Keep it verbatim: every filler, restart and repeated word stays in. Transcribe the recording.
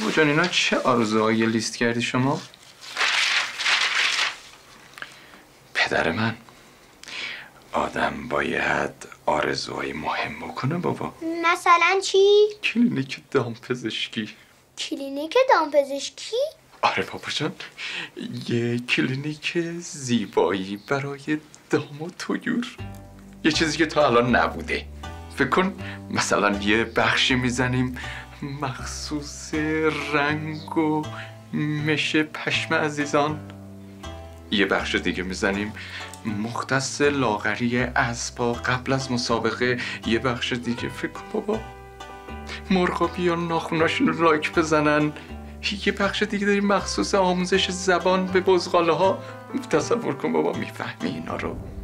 بابا جان اینا چه آرزوهایی لیست کردی شما؟ پدر من آدم باید آرزوهای مهم بکنه بابا. مثلا چی؟ کلینیک دامپزشکی. کلینیک دامپزشکی؟ آره بابا جان، یه کلینیک زیبایی برای دام و طیور، یه چیزی که تا الان نبوده. فکر کن مثلا یه بخشی میزنیم مخصوص رنگ و مشه پشم عزیزان، یه بخش دیگه میزنیم مختص لاغری اسبا قبل از مسابقه، یه بخش دیگه فکر کن بابا مرغا بیان ناخوناشون رو لایک بزنن، یه بخش دیگه داریم مخصوص آموزش زبان به بزغاله ها. تصور کن بابا، میفهمی اینا رو؟